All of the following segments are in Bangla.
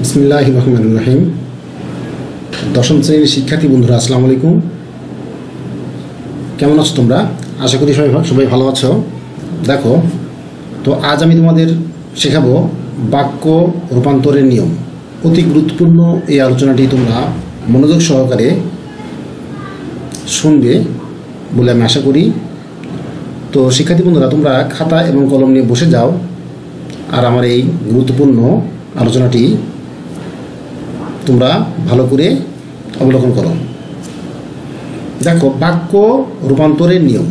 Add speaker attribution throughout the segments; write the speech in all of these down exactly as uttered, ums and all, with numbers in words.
Speaker 1: বিসমিল্লাহির রহমানির রহিম। দশম শ্রেণীর শিক্ষার্থী বন্ধুরা, আসসালামু আলাইকুম। কেমন আছো তোমরা? আশা করি সবাই সবাই ভালো আছো। দেখো, তো আজ আমি তোমাদের শেখাবো বাক্য রূপান্তরের নিয়ম। অতি গুরুত্বপূর্ণ এই আলোচনাটি তোমরা মনোযোগ সহকারে শুনবে বলে আমি আশা করি। তো শিক্ষার্থী বন্ধুরা, তোমরা খাতা এবং কলম নিয়ে বসে যাও আর আমার এই গুরুত্বপূর্ণ আলোচনাটি তোমরা ভালো করে অবলোকন করো। দেখো, বাক্য রূপান্তরের নিয়ম।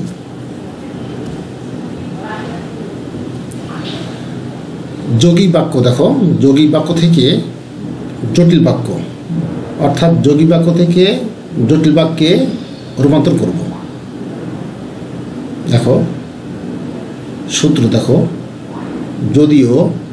Speaker 1: যৌগিক বাক্য, দেখো যৌগিক বাক্য থেকে জটিল বাক্য, অর্থাৎ যৌগিক বাক্য থেকে জটিল বাক্যে রূপান্তর করব। দেখো সূত্র, দেখো যদিও,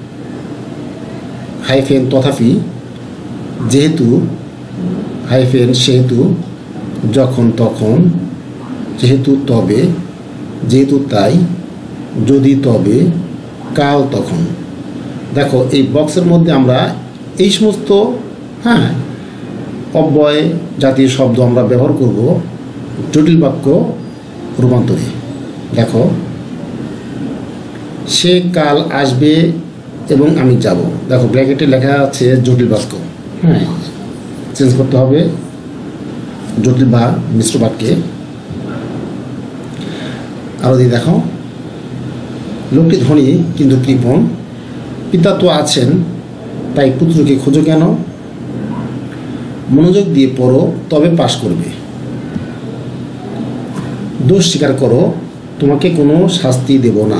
Speaker 1: হাইফেন তথাপি, যেহেতু, হাইফেন সেহেতু, যখন তখন, যেহেতু তবে, যেহেতু তাই, যদি তবে, কাল তখন। দেখো এই বক্সের মধ্যে আমরা এই সমস্ত হ্যাঁ অব্যয় জাতীয় শব্দ আমরা ব্যবহার করব জটিল বাক্য রূপান্তরে। দেখো, সে কাল আসবে এবং আমি যাব। দেখো ব্র্যাকেটে লেখা আছে জটিল বাক্য, হ্যাঁ চেঞ্জ করতে হবে জটিল বা মিশ্র বাক্যে। আরও দিয়ে দেখো, লোকটি ধনী কিন্তু কৃপণ, পিতা তো আছেন তাই পুত্রকে খোঁজো কেন, মনোযোগ দিয়ে পড়ো তবে পাশ করবে, দোষ স্বীকার করো তোমাকে কোনো শাস্তি দেব না,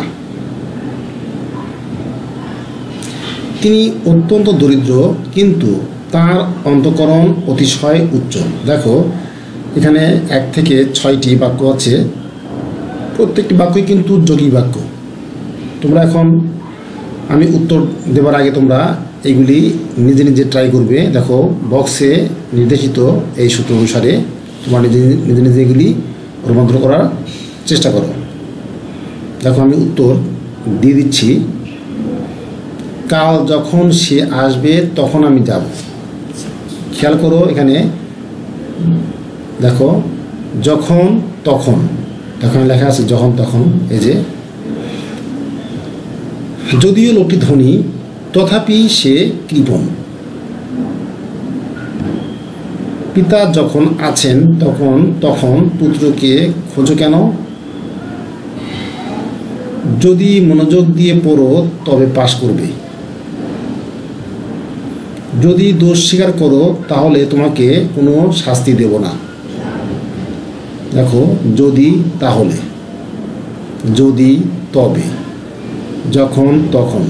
Speaker 1: তিনি অত্যন্ত দরিদ্র কিন্তু তার অন্তঃকরণ অতিশয় উচ্চ। দেখো এখানে এক থেকে ছয়টি বাক্য আছে, প্রত্যেকটি বাক্যই কিন্তু যৌগিক বাক্য। তোমরা এখন আমি উত্তর দেওয়ার আগে তোমরা এইগুলি নিজে নিজে ট্রাই করবে। দেখো বক্সে নির্দেশিত এই সূত্র অনুসারে তোমরা নিজে নিজে নিজে এগুলি রূপান্তর করার চেষ্টা করো। দেখো আমি উত্তর দিয়ে দিচ্ছি। কাল যখন সে আসবে তখন আমি যাব। খেয়াল করো এখানে, দেখো যখন তখন, তখন লেখা আছে যখন তখন। এই যে যদিও লোকটি ধনী তথাপি সে কৃপণ, পিতা যখন আছেন তখন তখন পুত্রকে খোঁজো কেন, যদি মনোযোগ দিয়ে পড়ো তবে পাশ করবে, যদি দোষ স্বীকার করো তাহলে তোমাকে কোনো শাস্তি দেব না। দেখো যদি, তাহলে, যদি, তবে, যখন তখন,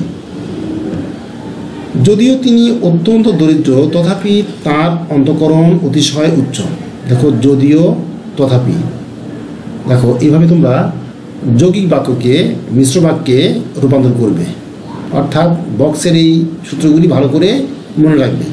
Speaker 1: যদিও তিনি অত্যন্ত দরিদ্র তথাপি তার অন্তঃকরণ অতিশয় উচ্চ। দেখো যদিও, তথাপি। দেখো এইভাবে তোমরা যৌগিক বাক্যকে মিশ্র বাক্যে রূপান্তর করবে, অর্থাৎ বক্সের এই সূত্রগুলি ভালো করে মনে রাখবে।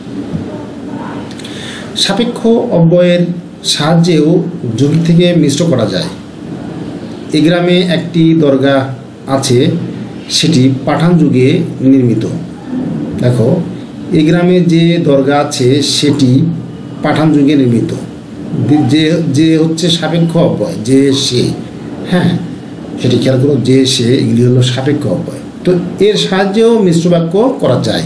Speaker 1: সাপেক্ষ অব্যয়ের সাহায্যেও যৌগিক থেকে মিশ্র করা যায়। এই গ্রামে একটি দরগা আছে, সেটি পাঠান যুগে নির্মিত। দেখো এই গ্রামে যে দরগা আছে সেটি পাঠান যুগে নির্মিত। যে যে হচ্ছে সাপেক্ষ অব্যয়, যে সে, হ্যাঁ সেটি খেয়াল করো, যে সে, এগুলি হলো সাপেক্ষ অব্যয়। তো এর সাহায্যেও মিশ্র বাক্য করা যায়।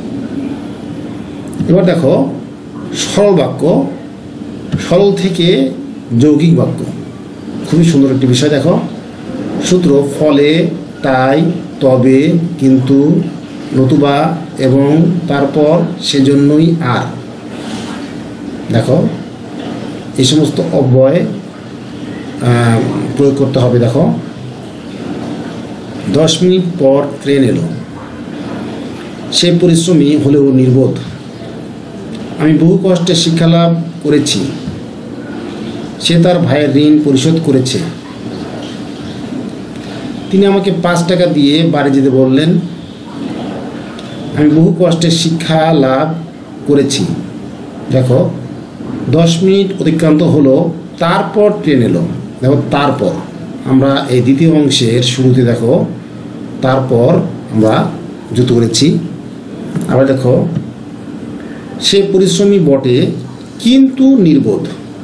Speaker 1: এবার দেখো সরল বাক্য, সরল থেকে যৌগিক বাক্য, খুবই সুন্দর একটি বিষয়। দেখো সূত্র, ফলে, তাই, তবে, কিন্তু, নতুবা, এবং, তারপর, সেজন্যই, আর। দেখো এই সমস্ত অব্যয় প্রয়োগ করতে হবে। দেখো দশ মিনিট পর ট্রেন এলো, সে পরিশ্রমী হলেও নির্বোধ, আমি বহু কষ্টে শিক্ষালাভ করেছি, সে তার ভাইয়ের ঋণ পরিশোধ করেছে, তিনি আমাকে পাঁচ টাকা দিয়ে বাড়ি যেতে বললেন, আমি বহু কষ্টে শিক্ষা লাভ করেছি। দেখো দশ মিনিট অতিক্রান্ত হলো, তারপর ট্রেন এলো। দেখো তারপর আমরা এই দ্বিতীয় অংশের শুরুতে দেখো তারপর আমরা যুক্ত করেছি। আবার দেখো সে পরিশ্রমী বটে কিন্তু নির্বোধ।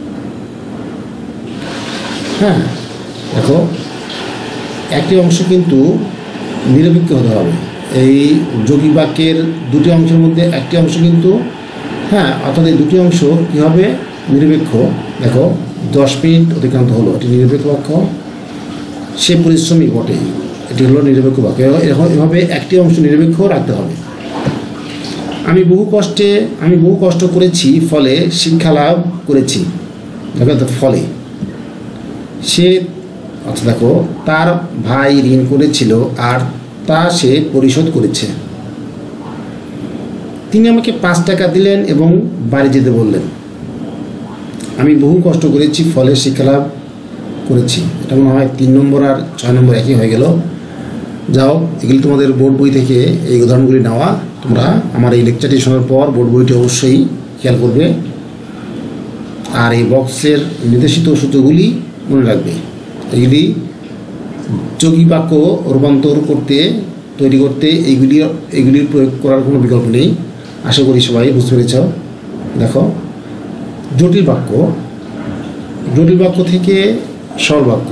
Speaker 1: হ্যাঁ, দেখো একটি অংশ কিন্তু নিরপেক্ষ হতে হবে। এই যৌগিক বাক্যের দুটি অংশের মধ্যে একটি অংশ কিন্তু হ্যাঁ অর্থাৎ এই দুটি অংশ কী হবে? নিরপেক্ষ। দেখো দশ মিনিট অতিক্রান্ত হলো, এটি নিরপেক্ষ বাক্য। সে পরিশ্রমী বটে, এটি হলো নিরপেক্ষ বাক্য। এরকম এভাবে একটি অংশ নিরপেক্ষ রাখতে হবে। আমি বহু কষ্টে আমি বহু কষ্ট করেছি ফলে শিক্ষা লাভ করেছি। দেখো ফলে সে আচ্ছা দেখো তার ভাই ঋণ করেছিল আর তা সে পরিশোধ করেছে। তিনি আমাকে পাঁচ টাকা দিলেন এবং বাড়ি যেতে বললেন। আমি বহু কষ্ট করেছি ফলে শিক্ষা লাভ করেছি। এটা মনে হয় তিন নম্বর আর ছয় নম্বর একই হয়ে গেল। যাও, এগুলি তোমাদের বোর্ড বই থেকে এই উদাহরণগুলি নেওয়া। তোমরা আমার এই লেকচারটি শোনার পর বোর্ড বইটি অবশ্যই খেয়াল করবে আর এই বক্সের নির্দেশিত সূত্রগুলি মনে রাখবে। এগুলি যৌগিক বাক্য রূপান্তর করতে তৈরি করতে এইগুলি এইগুলির প্রয়োগ করার কোনো বিকল্প নেই। আশা করি সবাই বুঝতে পেরেছ। দেখো জটিল বাক্য, জটিল বাক্য থেকে সরল বাক্য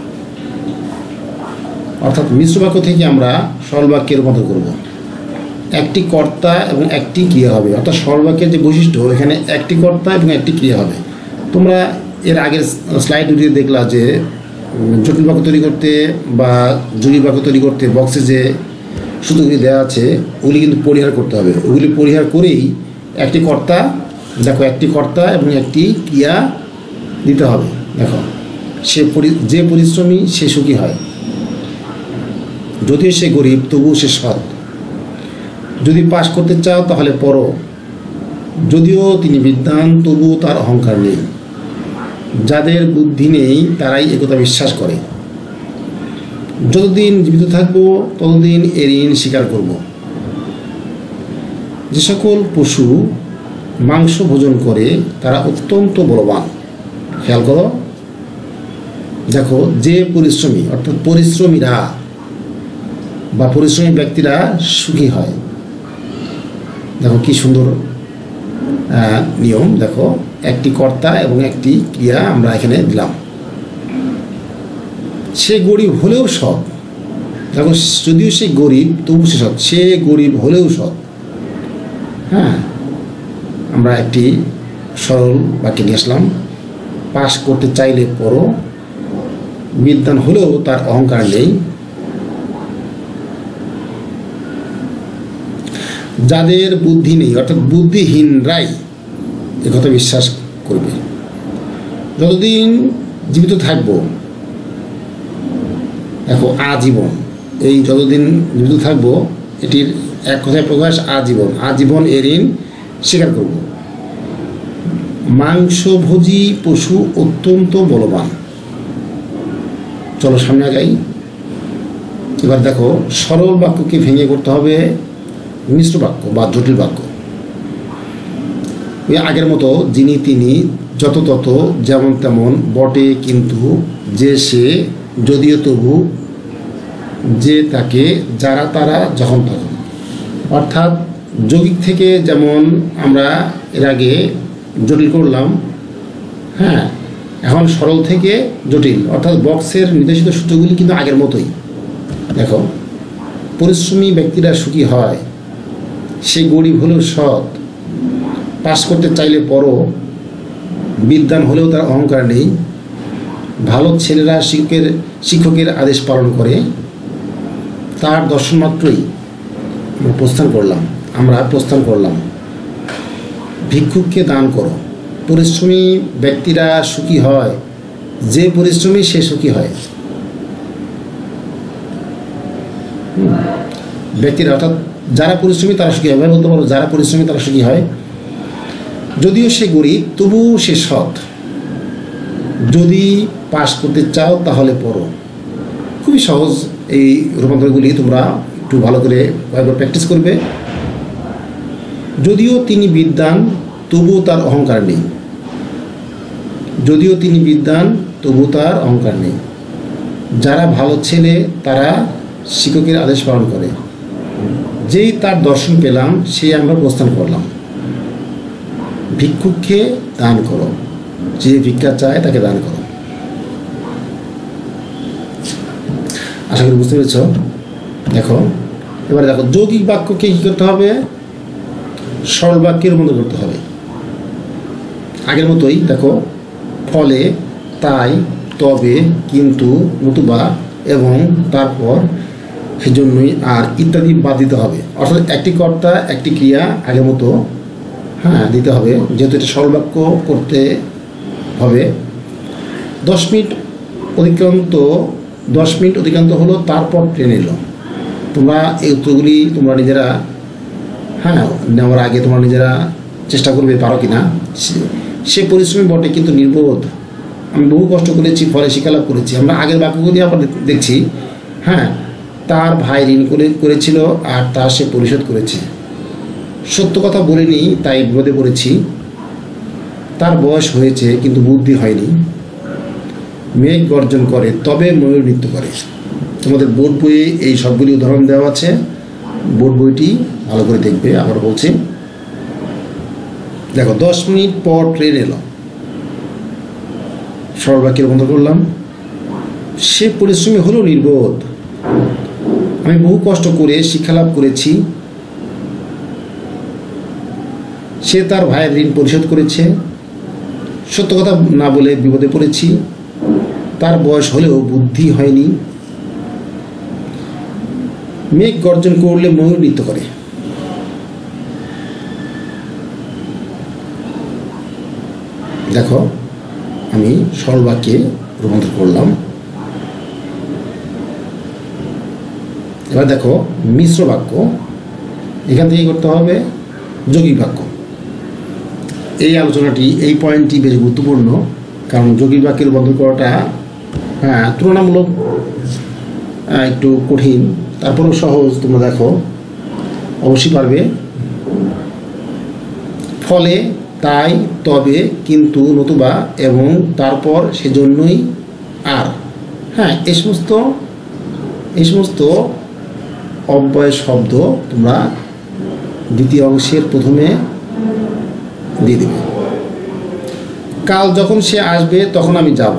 Speaker 1: অর্থাৎ মিশ্র বাক্য থেকে আমরা সরল বাক্যে রূপান্তর করব। একটি কর্তা এবং একটি ক্রিয়া হবে, অর্থাৎ সরল বাক্যের যে বৈশিষ্ট্য এখানে একটি কর্তা এবং একটি ক্রিয়া হবে। তোমরা এর আগের স্লাইড দুটি দেখলা যে জটিল বাক্য তৈরি করতে বা যৌগিক বাক্য তৈরি করতে বক্সে যে সূত্রগুলি দেওয়া আছে ওগুলি কিন্তু পরিহার করতে হবে। ওগুলি পরিহার করেই একটি কর্তা, দেখো একটি কর্তা এবং একটি ক্রিয়া দিতে হবে। দেখো সে যে পরিশ্রমী সে সুখী হয়, যদিও সে গরিব তবুও সে সৎ। যদি পাশ করতে চাও তাহলে পড়ো, যদিও তিনি বিদ্বান তবুও তার অহংকার নেই। যাদের বুদ্ধি নেই তারাই একথা বিশ্বাস করে। যতদিন জীবিত থাকবো ততদিন এর ঋণ স্বীকার করব। যে সকল পশু মাংস ভোজন করে তারা অত্যন্ত বলবান। খেয়াল করো, দেখো যে পরিশ্রমী অর্থাৎ পরিশ্রমীরা বা পরিশ্রমী ব্যক্তিরা সুখী হয়। দেখো কি সুন্দর নিয়ম। দেখো একটি কর্তা এবং একটি ক্রিয়া আমরা এখানে দিলাম। সে গরিব হলেও সৎ। দেখো যদিও সে গরিব তবু সে সৎ। সে গরিব হলেও সৎ। হ্যাঁ, আমরা একটি সরল বাক্য নিয়ে আসলাম। পাশ করতে চাইলে পড়ো, বিদ্বান হলেও তার অহংকার নেই। যাদের বুদ্ধি নেই অর্থাৎ বুদ্ধিহীনরাই একথা বিশ্বাস করবে। যতদিন জীবিত থাকবো, দেখো আজীবন, এই যতদিন জীবিত থাকবো এটির এক কথায় প্রকাশ আজীবন। আজীবন এর ঋণ স্বীকার করব। মাংসভোজী পশু অত্যন্ত বলবান। চলো সামনে আগাই। এবার দেখো সরল বাক্যকে ভেঙে করতে হবে মিশ্র বাক্য বা জটিল বাক্য। ওই আগের মতো যিনি তিনি যত তত যেমন তেমন বটে কিন্তু যে সে যদিও তবু যে তাকে যারা তারা যখন তখন। অর্থাৎ যৌগিক থেকে যেমন আমরা এর আগে জটিল করলাম, হ্যাঁ এখন সরল থেকে জটিল অর্থাৎ বক্সের নির্দেশিত সূত্রগুলি কিন্তু আগের মতোই। দেখো পরিশ্রমী ব্যক্তিরা সুখী হয়, সে গরিব হলেও সৎ, পাস করতে চাইলে পড়ো, বিদ্বান হলেও তার অহংকার নেই, ভালো ছেলেরা শিক্ষকের শিক্ষকের আদেশ পালন করে, তার দর্শন মাত্রই আমরা প্রস্থান করলাম আমরা প্রস্থান করলাম ভিক্ষুককে দান করো। পরিশ্রমী ব্যক্তিরা সুখী হয়, যে পরিশ্রমী সে সুখী হয়। ব্যক্তিরা অর্থাৎ যারা পরিশ্রমী তারা সুখী হয়, বলতে পারো যারা পরিশ্রমী তারা সুখী হয়। যদিও সে গরিব তবুও সে সৎ। যদি পাস করতে চাও তাহলে পড়ো। খুবই সহজ এই রূপান্তরগুলি, তোমরা একটু ভালো করে কয়েকবার প্র্যাকটিস করবে। যদিও তিনি বিদ্বান তবুও তার অহংকার নেই। যদিও তিনি বিদ্বান তবুও তার অহংকার নেই। যারা ভালো ছেলে তারা শিক্ষকের আদেশ পালন করে। যেই তার দর্শন পেলাম সেই আমরা প্রস্থান করলাম। ভিক্ষুককে দান করো, যে ভিক্ষা চায় তাকে দান করো। আশা করি বুঝতে পেরেছ। দেখো এবারে দেখো যৌগিক বাক্যকে কী করতে হবে, সরল বাক্যে রূপান্তর করতে হবে। আগের মতোই দেখো, ফলে, তাই, তবে, কিন্তু, নতুবা, এবং, তারপর, সেজন্যই, আর ইত্যাদি বাদ দিতে হবে। অর্থাৎ একটি কর্তা একটি ক্রিয়া আগের মতো হ্যাঁ দিতে হবে, যেহেতু এটা সরল বাক্য করতে হবে। দশ মিনিট অতিক্রান্ত দশ মিনিট অতিক্রান্ত হলো, তারপর ট্রেন এলো। তোমরা এই উত্তরগুলি তোমরা নিজেরা হ্যাঁ নেওয়ার আগে তোমরা নিজেরা চেষ্টা করবে পারো কি না। সে পরিশ্রমী বটে কিন্তু নির্বোধ, আমি বহু কষ্ট করেছি ফলে শিক্ষালাভ করেছি। আমরা আগের বাক্যগুলি আবার দেখছি। হ্যাঁ, তার ভাই ঋণ করে করেছিল আর তা সে পরিশোধ করেছে। সত্য কথা বলিনি তাই বিপদে পড়েছি। তার বয়স হয়েছে কিন্তু বুদ্ধি হয়নি। মেঘ গর্জন করে তবে ময়ূর নৃত্য করে। তোমাদের বোর্ড বইয়ে এই সবগুলি উদাহরণ দেওয়া আছে, বোর্ড বইটি ভালো করে দেখবে। আবার বলছি, দেখো দশ মিনিট পর ট্রেন এলো, সরল বাক্যে রূপান্তর করলাম। সে পরিশ্রমী হলো নির্বোধ, আমি বহু কষ্ট করে শিক্ষালাভ করেছি। সে তার ভাইয়ের ঋণ পরিশোধ করেছে। সত্য কথা না বলে বিপদে পড়েছি। তার বয়স হলেও বুদ্ধি হয়নি। মেঘ গর্জন করলে ময়ূর নৃত্য করে। দেখো আমি সরল বাক্যে রূপান্তর করলাম। এবার দেখো মিশ্র বাক্য, এখান থেকে করতে হবে যৌগিক বাক্য। এই আলোচনাটি এই পয়েন্টটি বেশ গুরুত্বপূর্ণ, কারণ যৌগিক বাক্যে রূপান্তর করাটা হ্যাঁ তুলনামূলক একটু কঠিন, তারপরেও সহজ। তোমরা দেখো অবশ্যই পারবে। ফলে, তাই, তবে, কিন্তু, নতুবা, এবং, তারপর, সেজন্যই, আর হ্যাঁ এই সমস্ত এই সমস্ত অব্যয় শব্দ তোমরা দ্বিতীয় অংশের প্রথমে দিয়ে দেবে। কাল যখন সে আসবে তখন আমি যাব।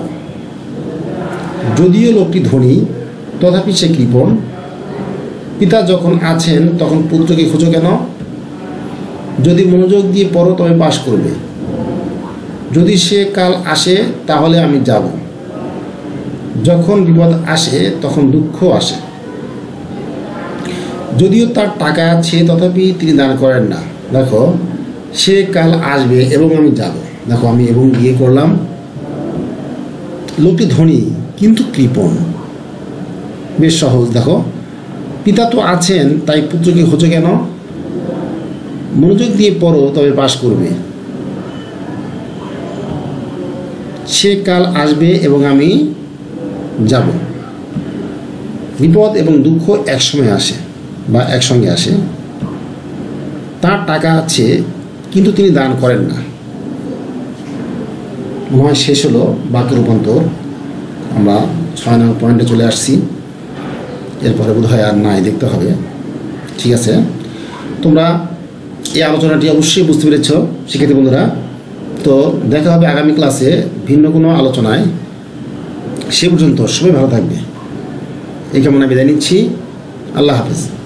Speaker 1: যদিও লোকটি ধনী তথাপি সে কৃপণ। পিতা যখন আছেন তখন পুত্রকে খোঁজো কেন? যদি মনোযোগ দিয়ে পড়ো তবে পাস করবে। যদি সে কাল আসে তাহলে আমি যাব। যখন বিপদ আসে তখন দুঃখ আসে। যদিও তার টাকা আছে তথাপি তিনি দান করেন না। দেখো সে কাল আসবে এবং আমি যাব। দেখো আমি এবং গিয়ে করলাম। লোকটি ধনী কিন্তু কৃপণ, বেশ সহজ। দেখো পিতা তো আছেন তাই পুত্রকে খোঁজো কেন? মনোযোগ দিয়ে পড়ো তবে পাস করবে। সে কাল আসবে এবং আমি যাব। বিপদ এবং দুঃখ একসময় আসে বা একসঙ্গে আসে। তার টাকা আছে কিন্তু তিনি দান করেন না। মনে হয় শেষ হলো বাক্য রূপান্তর। আমরা ছয় নম্বর পয়েন্টে চলে আসছি। এরপরে বোধ হয় আর নাই, দেখতে হবে। ঠিক আছে, তোমরা এই আলোচনাটি অবশ্যই বুঝতে পেরেছ শিক্ষার্থী বন্ধুরা। তো দেখা হবে আগামী ক্লাসে ভিন্ন কোনো আলোচনায়। সে পর্যন্ত সবাই ভালো থাকবে। এই কামনা বিদায় নিচ্ছি। আল্লাহ হাফেজ।